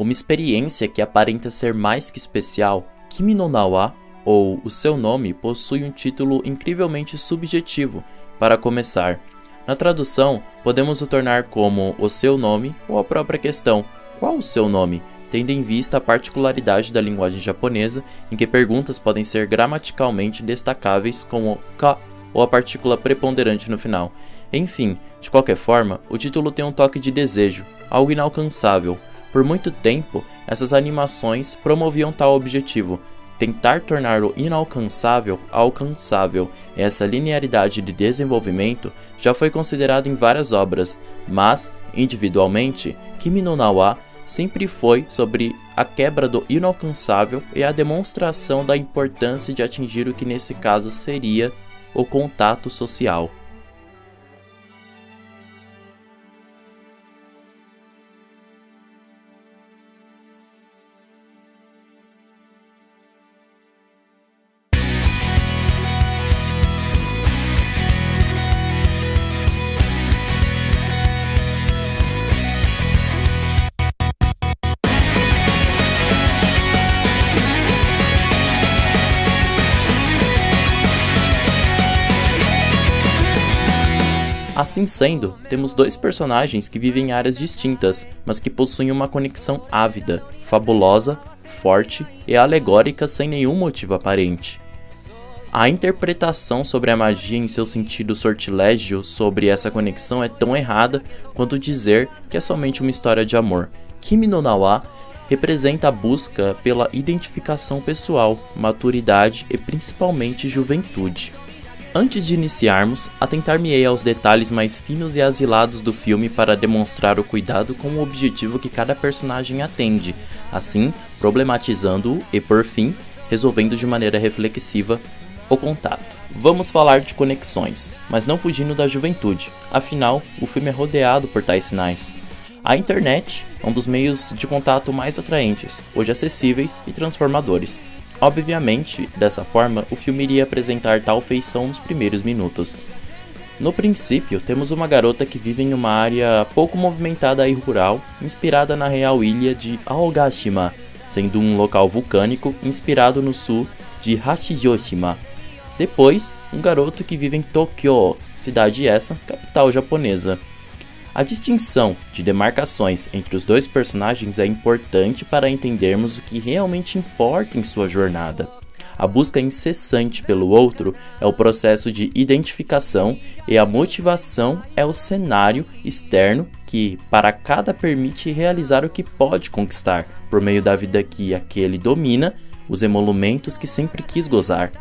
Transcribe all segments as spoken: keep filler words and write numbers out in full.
uma experiência que aparenta ser mais que especial. Kimi no Na wa, ou O Seu Nome, possui um título incrivelmente subjetivo. Para começar, na tradução, podemos o tornar como O Seu Nome ou a própria questão, qual o seu nome? Tendo em vista a particularidade da linguagem japonesa, em que perguntas podem ser gramaticalmente destacáveis como ka ou a partícula preponderante no final. Enfim, de qualquer forma, o título tem um toque de desejo, algo inalcançável. Por muito tempo, essas animações promoviam tal objetivo, tentar tornar o inalcançável alcançável. Essa linearidade de desenvolvimento já foi considerada em várias obras, mas, individualmente, Kimi no Na wa sempre foi sobre a quebra do inalcançável e a demonstração da importância de atingir o que nesse caso seria o contato social. Assim sendo, temos dois personagens que vivem em áreas distintas, mas que possuem uma conexão ávida, fabulosa, forte e alegórica sem nenhum motivo aparente. A interpretação sobre a magia em seu sentido sortilégio sobre essa conexão é tão errada quanto dizer que é somente uma história de amor. Kimi no Na wa representa a busca pela identificação pessoal, maturidade e principalmente juventude. Antes de iniciarmos, atentar-me-ei aos detalhes mais finos e asilados do filme para demonstrar o cuidado com o objetivo que cada personagem atende, assim problematizando-o e, por fim, resolvendo de maneira reflexiva o contato. Vamos falar de conexões, mas não fugindo da juventude, afinal, o filme é rodeado por tais sinais. A internet é um dos meios de contato mais atraentes, hoje acessíveis e transformadores. Obviamente, dessa forma, o filme iria apresentar tal feição nos primeiros minutos. No princípio, temos uma garota que vive em uma área pouco movimentada e rural, inspirada na real ilha de Aogashima, sendo um local vulcânico inspirado no sul de Hashioshima. Depois, um garoto que vive em Tokyo, cidade essa, capital japonesa. A distinção de demarcações entre os dois personagens é importante para entendermos o que realmente importa em sua jornada. A busca incessante pelo outro é o processo de identificação e a motivação é o cenário externo que, para cada, permite realizar o que pode conquistar, por meio da vida que aquele domina, os emolumentos que sempre quis gozar.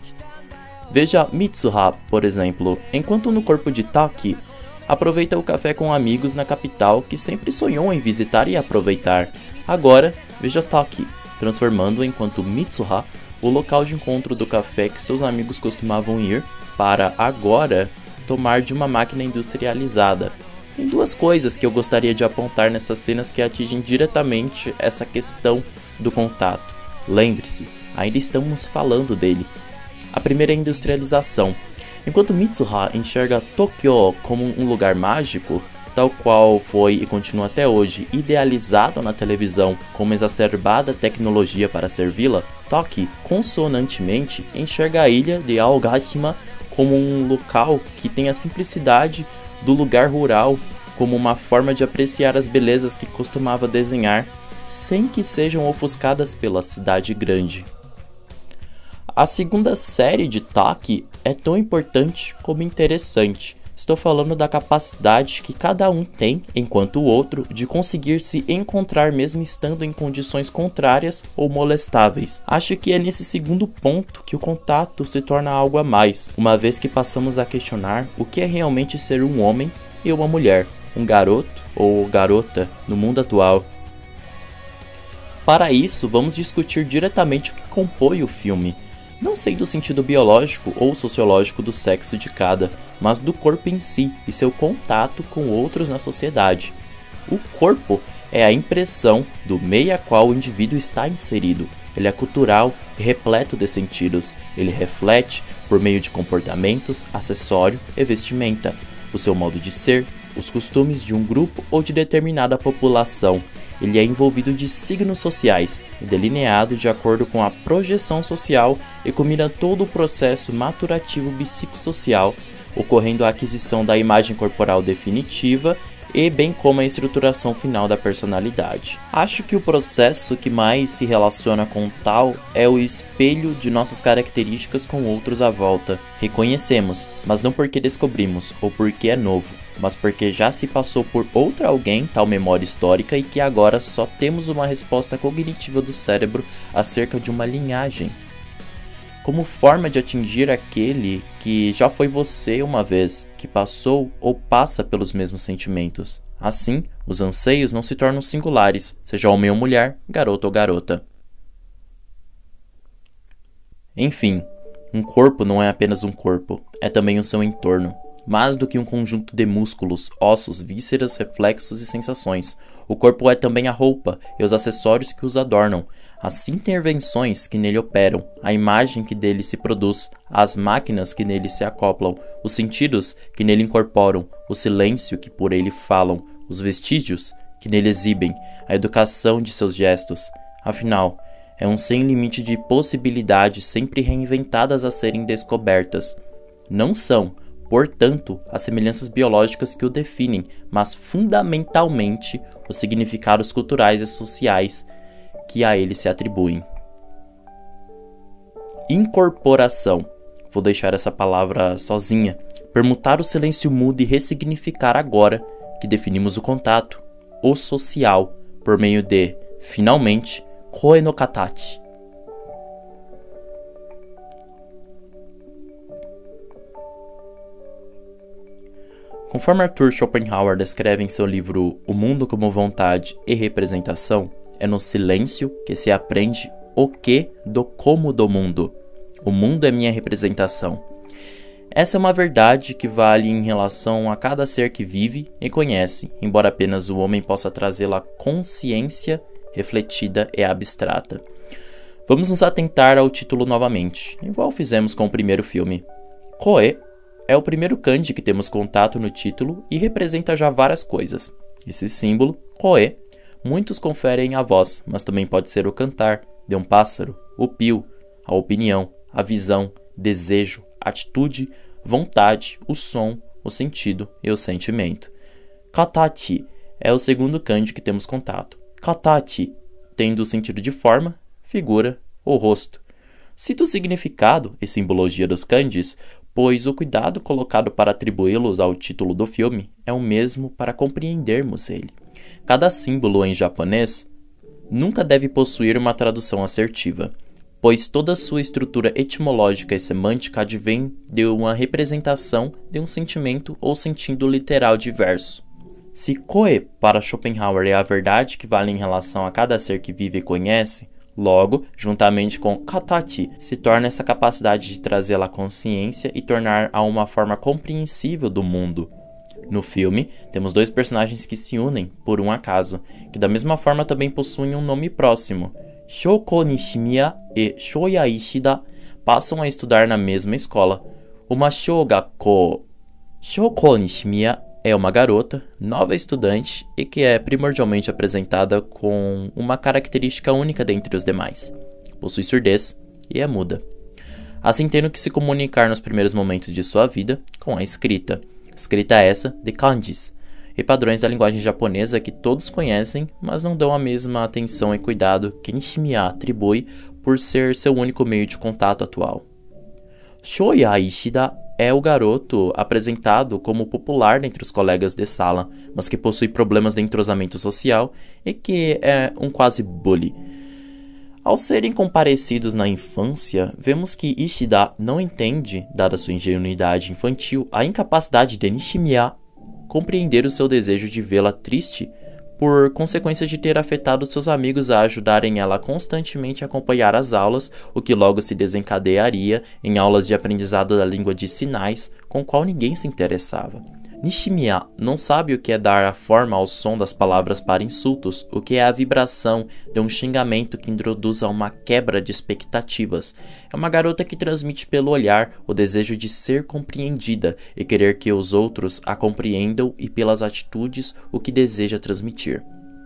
Veja Mitsuha, por exemplo, enquanto no corpo de Taki, aproveita o café com amigos na capital que sempre sonhou em visitar e aproveitar. Agora, veja Taki, transformando enquanto Mitsuha o local de encontro do café que seus amigos costumavam ir para, agora, tomar de uma máquina industrializada. Tem duas coisas que eu gostaria de apontar nessas cenas que atingem diretamente essa questão do contato. Lembre-se, ainda estamos falando dele. A primeira é a industrialização. Enquanto Mitsuha enxerga Tokyo como um lugar mágico, tal qual foi e continua até hoje idealizado na televisão com uma exacerbada tecnologia para servi-la, Toki, consonantemente, enxerga a ilha de Aogashima como um local que tem a simplicidade do lugar rural, como uma forma de apreciar as belezas que costumava desenhar, sem que sejam ofuscadas pela cidade grande. A segunda série de Taki é tão importante como interessante. Estou falando da capacidade que cada um tem, enquanto o outro, de conseguir se encontrar mesmo estando em condições contrárias ou molestáveis. Acho que é nesse segundo ponto que o contato se torna algo a mais, uma vez que passamos a questionar o que é realmente ser um homem e uma mulher, um garoto ou garota no mundo atual. Para isso, vamos discutir diretamente o que compõe o filme. Não sei do sentido biológico ou sociológico do sexo de cada, mas do corpo em si e seu contato com outros na sociedade. O corpo é a impressão do meio a qual o indivíduo está inserido. Ele é cultural e repleto de sentidos. Ele reflete, por meio de comportamentos, acessório e vestimenta, o seu modo de ser, os costumes de um grupo ou de determinada população. ele é envolvido de signos sociais e delineado de acordo com a projeção social e combina todo o processo maturativo psicossocial, ocorrendo a aquisição da imagem corporal definitiva e bem como a estruturação final da personalidade. Acho que o processo que mais se relaciona com tal é o espelho de nossas características com outros à volta. Reconhecemos, mas não porque descobrimos ou porque é novo, mas porque já se passou por outra alguém tal memória histórica e que agora só temos uma resposta cognitiva do cérebro acerca de uma linhagem. Como forma de atingir aquele que já foi você uma vez, que passou ou passa pelos mesmos sentimentos. Assim, os anseios não se tornam singulares, seja homem ou mulher, garoto ou garota. Enfim, um corpo não é apenas um corpo, é também o seu entorno. Mais do que um conjunto de músculos, ossos, vísceras, reflexos e sensações, o corpo é também a roupa e os acessórios que os adornam, as intervenções que nele operam, a imagem que dele se produz, as máquinas que nele se acoplam, os sentidos que nele incorporam, o silêncio que por ele falam, os vestígios que nele exibem, a educação de seus gestos. Afinal, é um sem limite de possibilidades sempre reinventadas a serem descobertas. Não são, portanto, as semelhanças biológicas que o definem, mas fundamentalmente os significados culturais e sociais que a ele se atribuem. Incorporação. Vou deixar essa palavra sozinha. Permutar o silêncio mudo e ressignificar agora que definimos o contato, o social, por meio de, finalmente, koe no katachi. Conforme Arthur Schopenhauer descreve em seu livro O Mundo como Vontade e Representação, é no silêncio que se aprende o que do como do mundo. O mundo é minha representação. Essa é uma verdade que vale em relação a cada ser que vive e conhece, embora apenas o homem possa trazê-la à consciência refletida e abstrata. Vamos nos atentar ao título novamente, igual fizemos com o primeiro filme. Koe é o primeiro kanji que temos contato no título e representa já várias coisas. Esse símbolo, koe, muitos conferem a voz, mas também pode ser o cantar de um pássaro, o pio, a opinião, a visão, desejo, atitude, vontade, o som, o sentido e o sentimento. Katachi é o segundo kanji que temos contato. Katachi, tendo o sentido de forma, figura ou rosto. Cito o significado e simbologia dos kanjis, pois o cuidado colocado para atribuí-los ao título do filme é o mesmo para compreendermos ele. Cada símbolo em japonês nunca deve possuir uma tradução assertiva, pois toda sua estrutura etimológica e semântica advém de uma representação de um sentimento ou sentido literal diverso. Se koe para Schopenhauer é a verdade que vale em relação a cada ser que vive e conhece, logo, juntamente com katachi, se torna essa capacidade de trazê-la à consciência e tornar a uma forma compreensível do mundo. No filme, temos dois personagens que se unem por um acaso, que da mesma forma também possuem um nome próximo. Shoko Nishimiya e Shoya Ishida passam a estudar na mesma escola, uma shogakko. Shoko Nishimiya é uma garota, nova estudante e que é primordialmente apresentada com uma característica única dentre os demais. Possui surdez e é muda. Assim tendo que se comunicar nos primeiros momentos de sua vida com a escrita. Escrita essa de kanjis e padrões da linguagem japonesa que todos conhecem, mas não dão a mesma atenção e cuidado que Nishimiya atribui por ser seu único meio de contato atual. Shoya Ishida é o garoto apresentado como popular entre os colegas de sala, mas que possui problemas de entrosamento social e que é um quase bully. Ao serem comparecidos na infância, vemos que Ishida não entende, dada sua ingenuidade infantil, a incapacidade de Nishimiya compreender o seu desejo de vê-la triste por consequência de ter afetado seus amigos a ajudarem ela constantemente a acompanhar as aulas, o que logo se desencadearia em aulas de aprendizado da língua de sinais, com o qual ninguém se interessava. Nishimiya não sabe o que é dar a forma ao som das palavras para insultos, o que é a vibração de um xingamento que introduz a uma quebra de expectativas. É uma garota que transmite pelo olhar o desejo de ser compreendida e querer que os outros a compreendam e pelas atitudes o que deseja transmitir.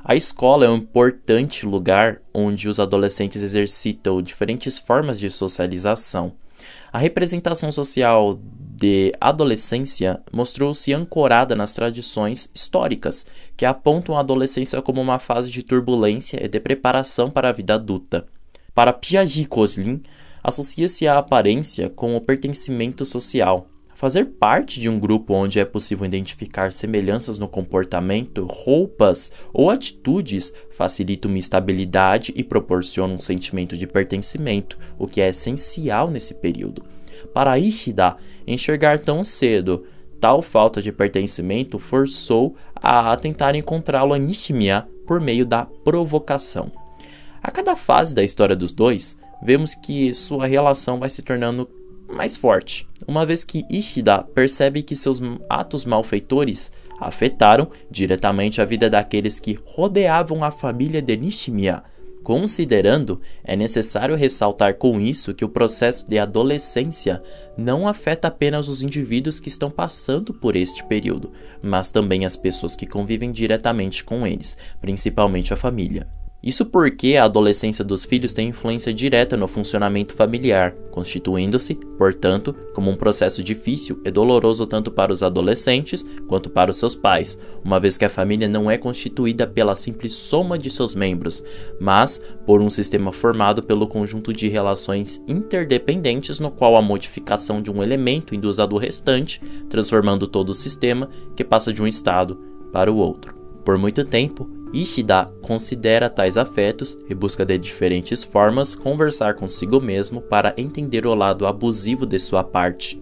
A escola é um importante lugar onde os adolescentes exercitam diferentes formas de socialização. A representação social de adolescência mostrou-se ancorada nas tradições históricas, que apontam a adolescência como uma fase de turbulência e de preparação para a vida adulta. Para Piaget Koslin, associa-se a aparência com o pertencimento social. Fazer parte de um grupo onde é possível identificar semelhanças no comportamento, roupas ou atitudes facilita uma estabilidade e proporciona um sentimento de pertencimento, o que é essencial nesse período. Para Ishida, enxergar tão cedo tal falta de pertencimento forçou a tentar encontrá-lo a Nishimiya por meio da provocação. A cada fase da história dos dois, vemos que sua relação vai se tornando mais forte, uma vez que Ishida percebe que seus atos malfeitores afetaram diretamente a vida daqueles que rodeavam a família de Nishimiya. Considerando, é necessário ressaltar com isso que o processo de adolescência não afeta apenas os indivíduos que estão passando por este período, mas também as pessoas que convivem diretamente com eles, principalmente a família. Isso porque a adolescência dos filhos tem influência direta no funcionamento familiar, constituindo-se, portanto, como um processo difícil e doloroso tanto para os adolescentes quanto para os seus pais, uma vez que a família não é constituída pela simples soma de seus membros, mas por um sistema formado pelo conjunto de relações interdependentes no qual a modificação de um elemento induz a do restante, transformando todo o sistema que passa de um estado para o outro. Por muito tempo, Ishida considera tais afetos e busca de diferentes formas conversar consigo mesmo para entender o lado abusivo de sua parte.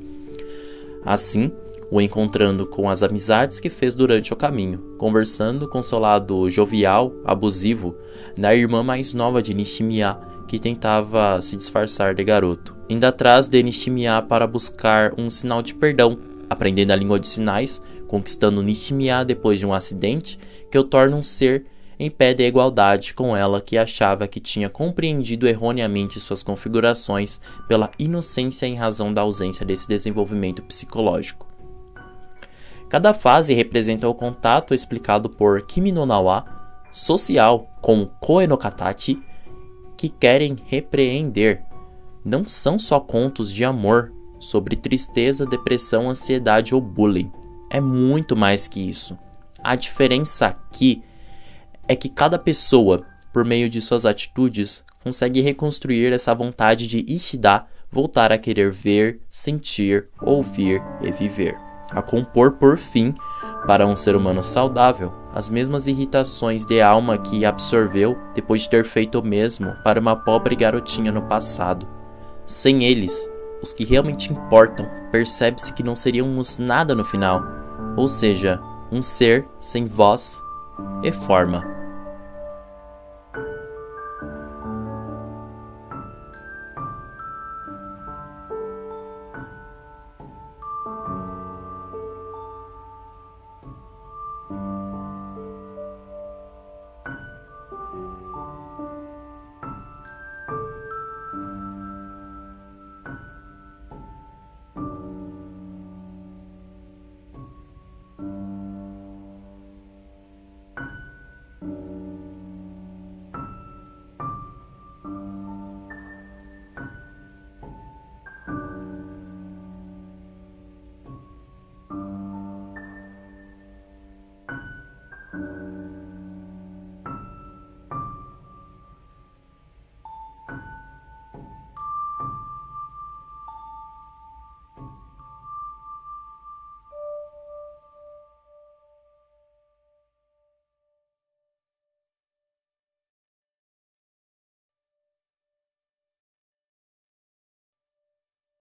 Assim, o encontrando com as amizades que fez durante o caminho, conversando com seu lado jovial, abusivo, na irmã mais nova de Nishimiya, que tentava se disfarçar de garoto, indo atrás de Nishimiya para buscar um sinal de perdão, aprendendo a língua de sinais, conquistando Nishimiya depois de um acidente que o torna um ser em pé de igualdade com ela, que achava que tinha compreendido erroneamente suas configurações pela inocência em razão da ausência desse desenvolvimento psicológico. Cada fase representa o contato explicado por Kimi no Na wa social com Koe no Katachi, que querem repreender. Não são só contos de amor sobre tristeza, depressão, ansiedade ou bullying. É muito mais que isso. A diferença aqui é que cada pessoa, por meio de suas atitudes, consegue reconstruir essa vontade de Ishida voltar a querer ver, sentir, ouvir e viver. A compor, por fim, para um ser humano saudável, as mesmas irritações de alma que absorveu depois de ter feito o mesmo para uma pobre garotinha no passado. Sem eles, os que realmente importam, percebe-se que não seríamos nada no final, ou seja, um ser sem voz e forma.